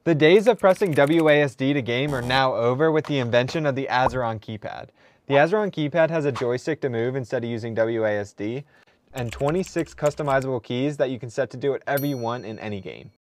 The days of pressing WASD to game are now over with the invention of the Azeron keypad. The Azeron keypad has a joystick to move instead of using WASD, and 26 customizable keys that you can set to do whatever you want in any game.